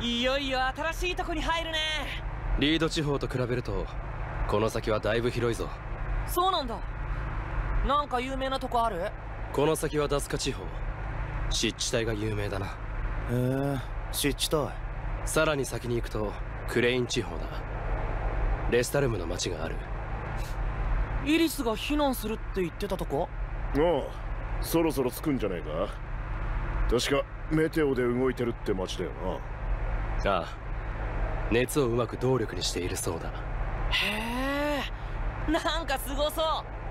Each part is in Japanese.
いよいよ新しいとこに入るね。 リード地方と比べるとこの先はだいぶ広いぞ。 そうなんだ。なんか有名なとこある？ この先はダスカ地方、湿地帯が有名だな。 へえ、湿地帯。 さらに先に行くとクレイン地方だ。レスタルムの町がある。 イリスが避難するって言ってたとこ？ ああ、そろそろ着くんじゃねえか。確かメテオで動いてるって町だよな。 ああ、熱をうまく動力にしているそうだ。 へえ、なんかすごそう。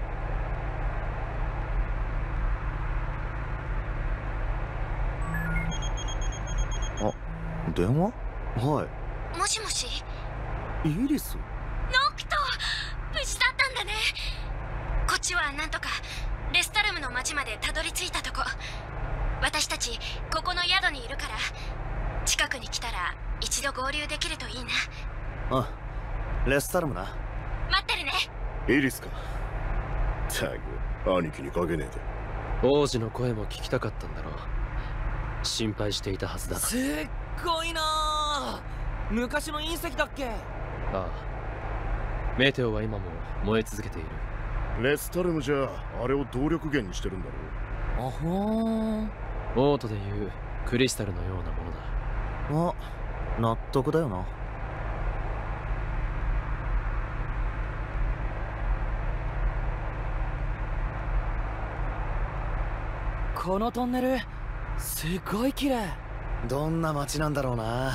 あ、電話？はい。もしもし？ イリス？ ノクト、無事だったんだね。こっちはなんとかレスタルムの町までたどり着いたとこ。私たちここの宿にいるから、近くに来たら一度合流できるといいな。 あ、レスタルムな。 待ってるね。 イリスか。たく兄貴にかけねえで。王子の声も聞きたかったんだろう。心配していたはずだ。 すっごいな。昔の隕石だっけ？ ああ、メテオは今も燃え続けている。 レスタルムじゃあれを動力源にしてるんだろう。 あほーん。 オートでいうクリスタルのようなものだ。 あ、納得だよな。 このトンネルすごい綺麗。 どんな街なんだろうな。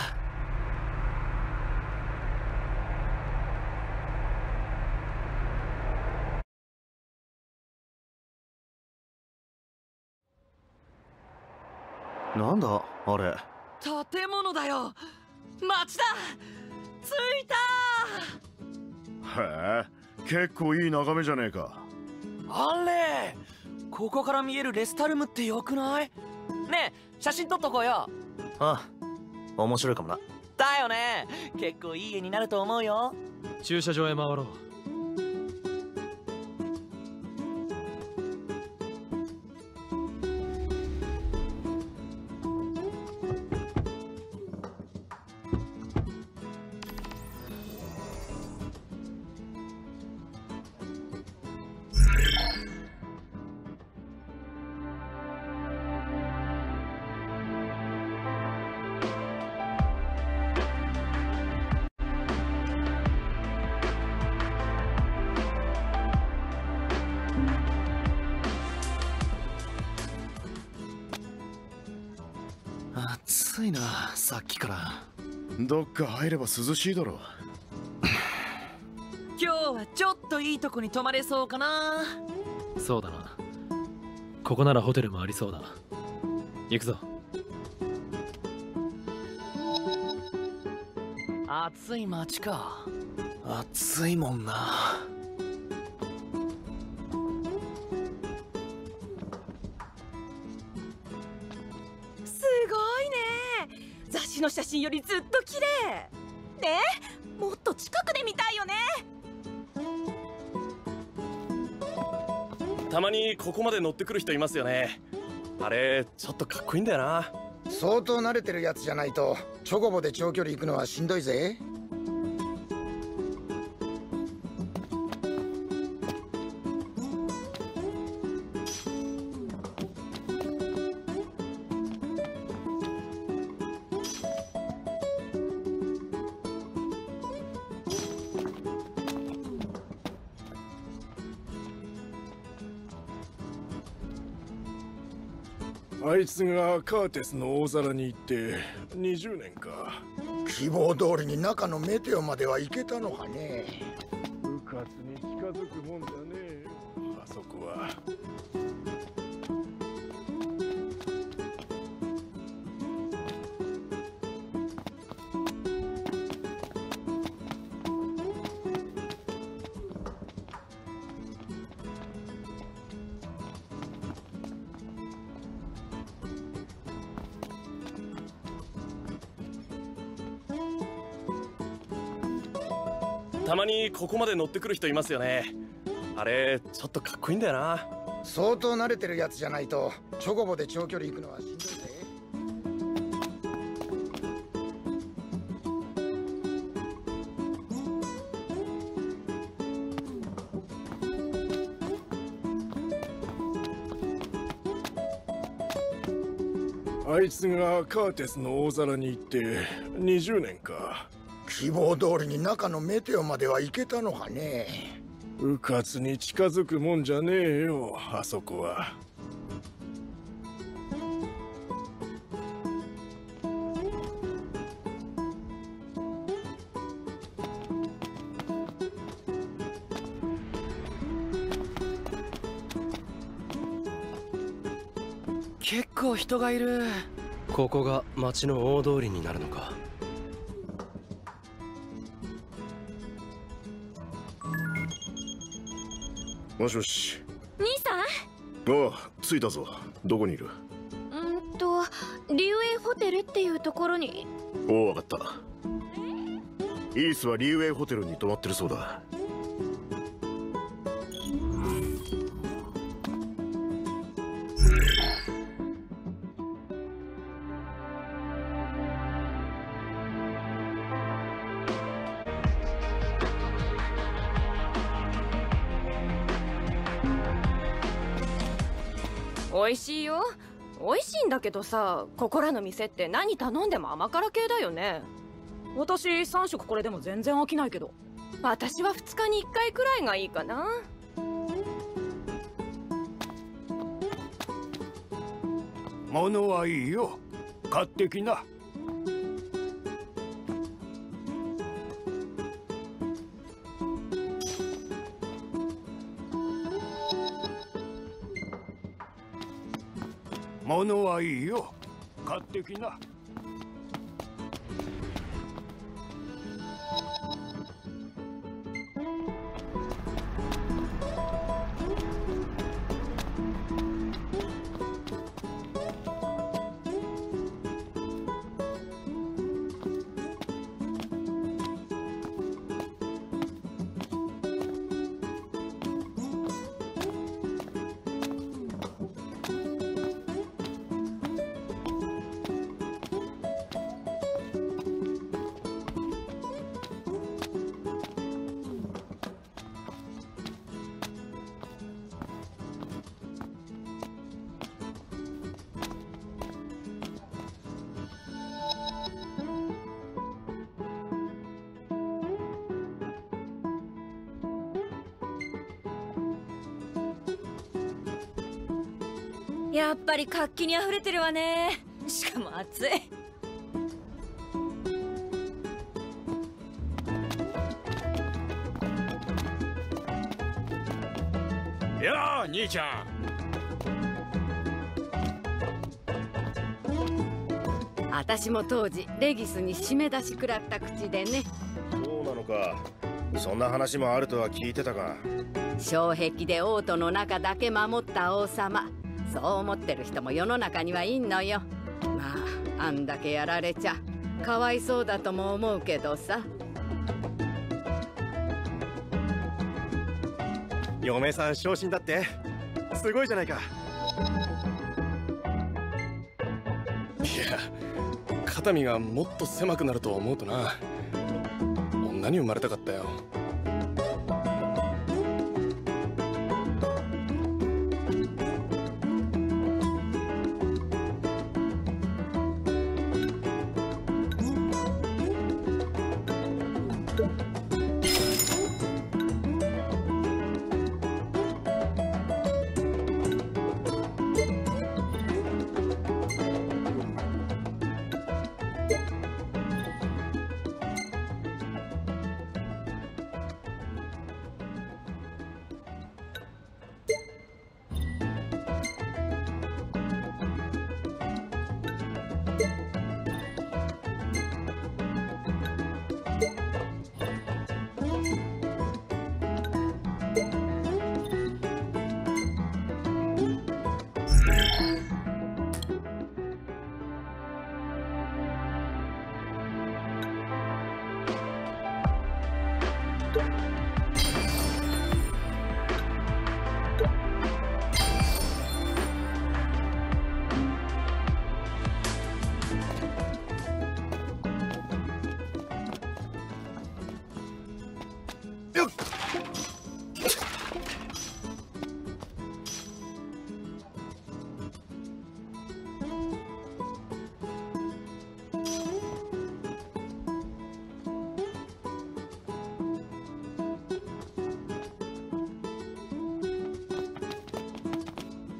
なんだあれ。 建物だよ。街だ。着いた。 へえ、結構いい眺めじゃねえか。 あれ、ここから見えるレスタルムってよくない？ねえ、写真撮っとこうよ。 ああ、面白いかもな。 だよね。結構いい家になると思うよ。 駐車場へ回ろう。 暑いな、さっきから。 どっか入れば涼しいだろう。 今日はちょっといいとこに泊まれそうかな。 そうだな。ここならホテルもありそうだ。行くぞ。 暑い街か。 暑いもんな。 すごいね。雑誌の写真よりずっと綺麗ね。もっと近くで見たいよね。 たまにここまで乗ってくる人いますよね。あれちょっとかっこいいんだよな。 相当慣れてるやつじゃないとチョコボで長距離行くのはしんどいぜ。 あいつがカーテスの大皿に行って20年か。 希望通りに中のメテオまでは行けたのかね。 うかつに近づくもんだね、あそこは。 たまにここまで乗ってくる人いますよね。あれちょっとかっこいいんだよな。 相当慣れてるやつじゃないとチョコボで長距離行くのはしんどいぜ。 あいつがカーテスの大皿に行って20年か。 希望通りに中のメテオまでは行けたのかね。 うかつに近づくもんじゃねえよ、あそこは。 結構人がいる。 ここが町の大通りになるのか。 もしもし。 兄さん。 ああ、着いたぞ。どこにいる？ リュウエイホテルっていうところに。 おお、わかった。イースはリュウエイホテルに泊まってるそうだ。 美味しいよ。美味しいんだけどさ、ここらの店って何頼んでも甘辛系だよね。私3食これでも全然飽きないけど。私は2日に1回くらいがいいかな。 物はいいよ、買ってきな。物はいいよ、買ってきな。 やっぱり活気にあふれてるわね。しかも暑い。 やあ兄ちゃん。 私も当時レギスに締め出し食らった口でね。 そうなのか。そんな話もあるとは聞いてたが。 障壁で王都の中だけ守った王様、そう思ってる人も世の中にはいんのよ。まああんだけやられちゃかわいそうだとも思うけどさ。 嫁さん昇進だって。すごいじゃないか。 いや、肩身がもっと狭くなると思うとな。女に生まれたかったよ。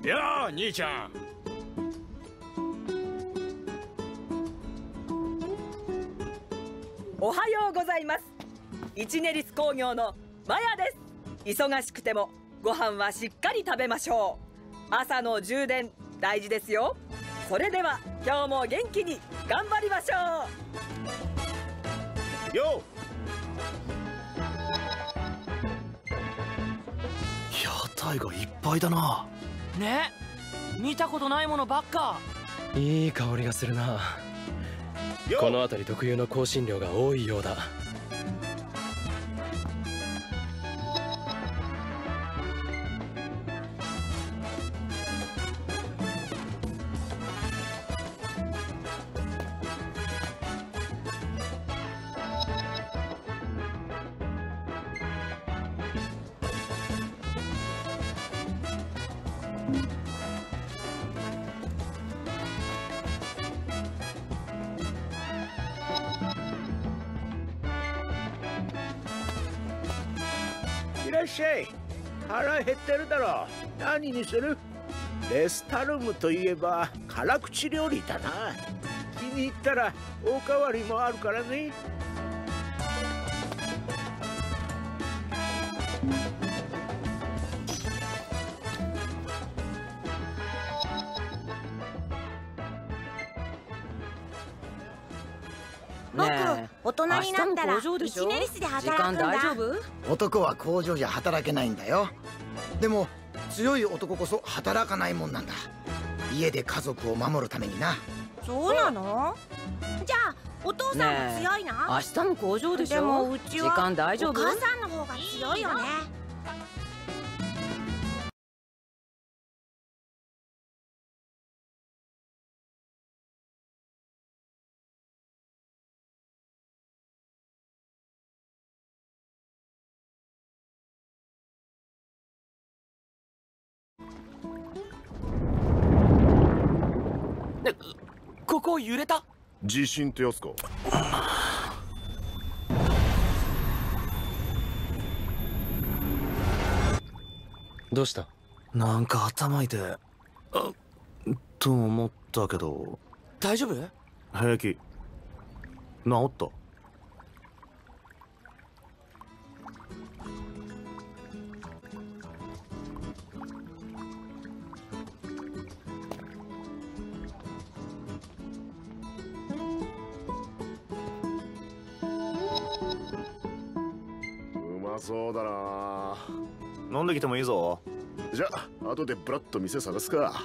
やあ兄ちゃん。 おはようございます。一ネリス工業のマヤです。忙しくてもご飯はしっかり食べましょう。朝の充電大事ですよ。それでは今日も元気に頑張りましょう。よ屋台がいっぱいだな。 ね、見たことないものばっか。 いい香りがするな。この辺り特有の香辛料が多いようだ。 いらっしゃい。腹減ってるだろ。何にする？レスタルムといえば辛口料理だな。気に入ったらおかわりもあるからね。 僕、大人になったら一ネリスで働くんだ。時間大丈夫？ 男は工場じゃ働けないんだよ。でも強い男こそ働かないもんなんだ。家で家族を守るためにな。 そうなの？じゃあお父さんも強いな。明日も工場でしょ。でもうちは時間大丈夫？お母さんの方が強いよね。 ここ揺れた？ 地震ってやつか。 どうした？ なんか頭痛いと思ったけど。 大丈夫？ 平気。治った。 そうだな。 飲んできてもいいぞ。 じゃあ後でブラッと店探すか。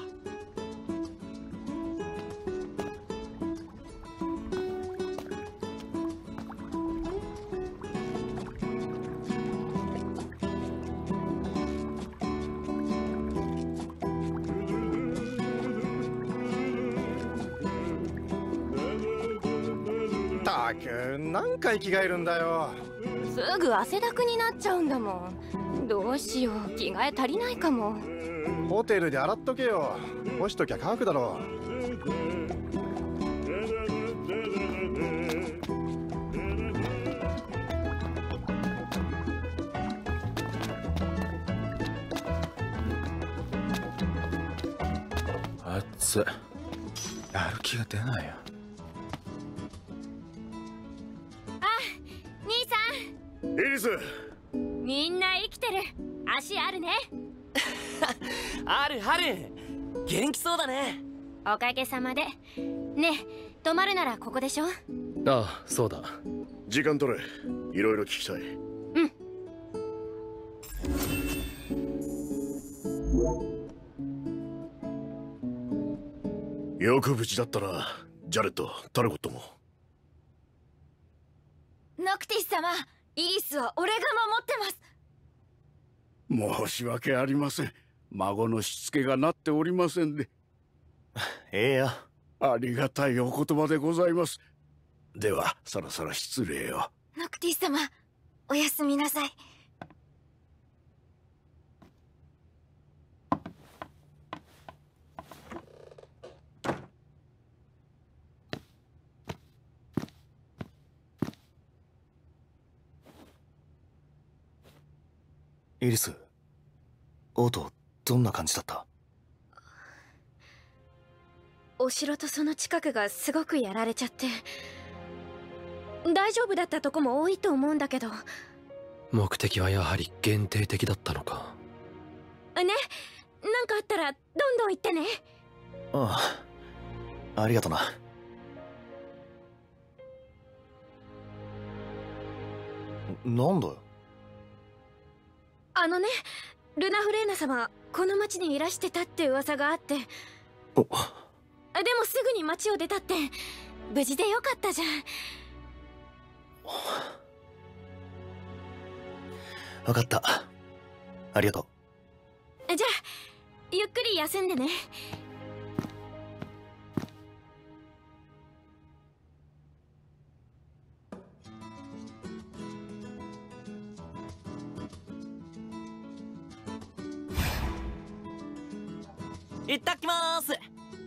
たく何回着替えるんだよ。 すぐ汗だくになっちゃうんだもん。どうしよう、着替え足りないかも。 ホテルで洗っとけよ。干しときゃ乾くだろう。 熱っ。やる気が出ないよ。 兄さん。 エリス。 みんな生きてる。足あるね。 あるある。元気そうだね。 おかげさまで。ねえ、泊まるならここでしょ。 ああ、そうだ。 時間取れ。いろいろ聞きたい。 うん。 よく無事だったな。ジャレット、タルコットも。 ノクティス様、イリスは俺が守ってます。申し訳ありません。孫のしつけがなっておりませんで。 ええや。 ありがたいお言葉でございます。ではそろそろ失礼を。 ノクティス様、おやすみなさい。 イリス、オートどんな感じだった？ お城とその近くがすごくやられちゃって、大丈夫だったとこも多いと思うんだけど。 目的はやはり限定的だったのかね、なんかあったらどんどん言ってね。 ああ、ありがとな。なんだよ。 ルナフレーナ様この町にいらしてたって噂があって。でもすぐに町を出たって、無事でよかったじゃん。 分かった、ありがとう。じゃあゆっくり休んでね。 いったきまーす。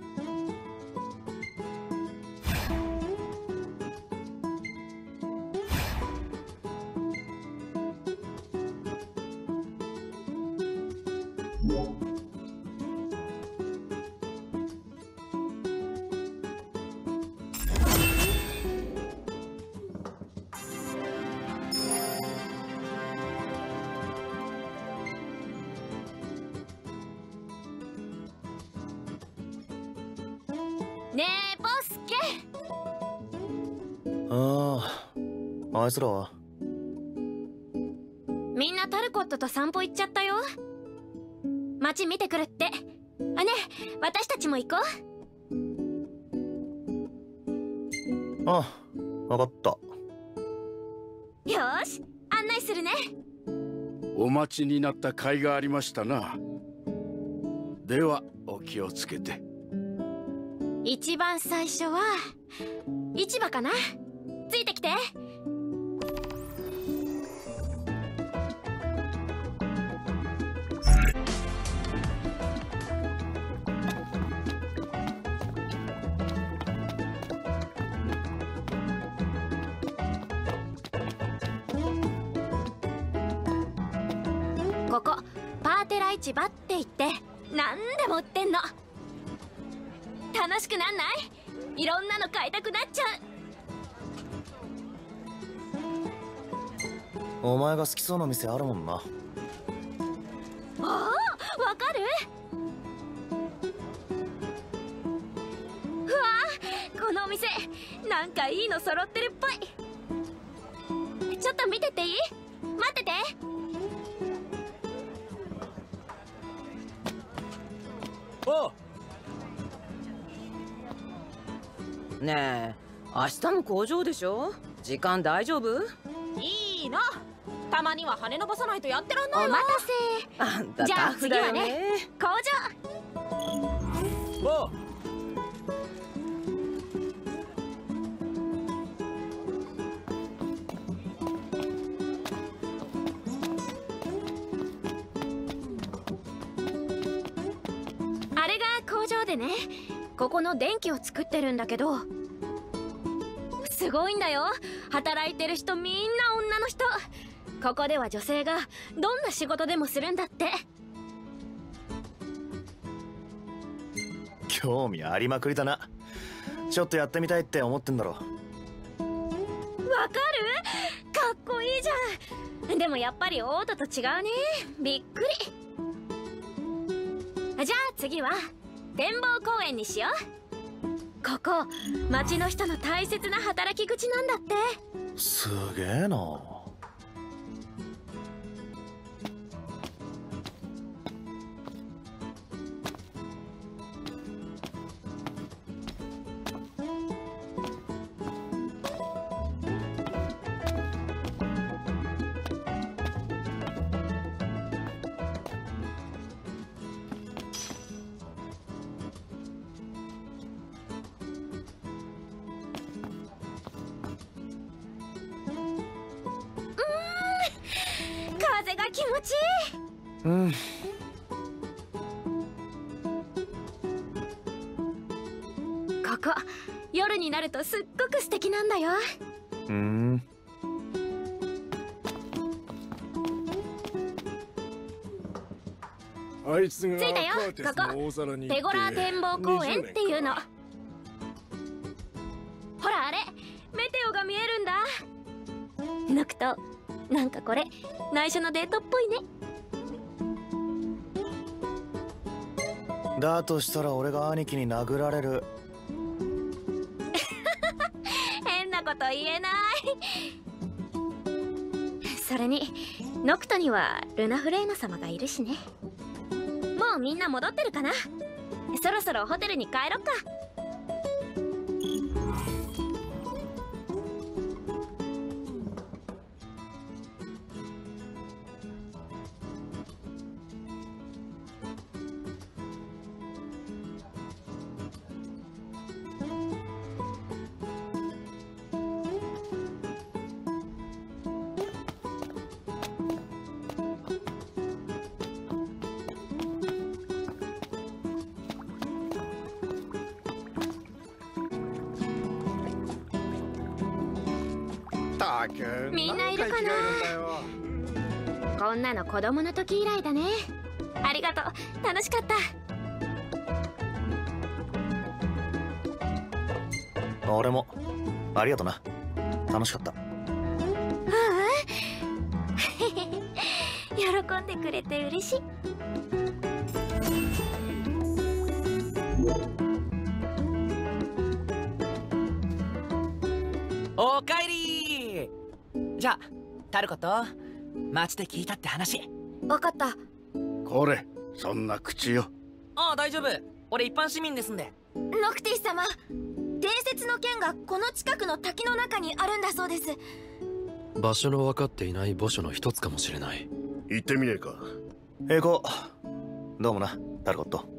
ねえボスケ。 あいつらは。 みんなタルコットと散歩行っちゃったよ。街見てくるって。ねえ私たちも行こう。 ああ、分かった。 よーし案内するね。 お待ちになった甲斐がありましたな。ではお気をつけて。 一番最初は市場かな。ついてきて。ここパーテラ市場って言って何でも売ってんの。楽しくなんない？いろんなの買いたくなっちゃう。お前が好きそうな店あるもんな。 ああ、わかる？うわあ、このお店なんかいいの揃ってるっぽい。ちょっと見てていい？待ってて。 おう。 ねえ、明日の工場でしょ？時間大丈夫？いいな。たまには羽伸ばさないとやってらんないわ。 お待たせ。 あんたじゃあタフだよ次はね、 ね。 工場。 おう。 あれが工場でね、ここの電気を作ってるんだけど、すごいんだよ。働いてる人みんな女の人。ここでは女性がどんな仕事でもするんだって。 興味ありまくりだな。ちょっとやってみたいって思ってんだろ。 わかる？かっこいいじゃん。でもやっぱりオートと違うね。びっくり。じゃあ次は展望公園にしよう。ここ町の人の大切な働き口なんだって。 すげえな。 風が気持ちいい。 うん。 ここ夜になるとすっごく素敵なんだよ。 あいつが着いたよ。ここペゴラー展望公園っていうの。 ほらあれ、メテオが見えるんだ。ノクト、なんかこれ内緒のデートっぽいね。 だとしたら俺が兄貴に殴られる。 変なこと言えない。それにノクトにはルナフレーナ様がいるしね。もうみんな戻ってるかな。そろそろホテルに帰ろっか。みんないるかな。こんなの子供の時以来だね。ありがとう、楽しかった。 俺もありがとな、楽しかった。 喜んでくれて嬉しい。 おかえり。じゃあタルコと街で聞いたって話。 わかった。 これそんな口よ。 ああ大丈夫、俺一般市民ですんで。 ノクティス様、伝説の剣がこの近くの滝の中にあるんだそうです。 場所の分かっていない墓所の一つかもしれない。 行ってみねえか。 行こう。どうもなタルコット。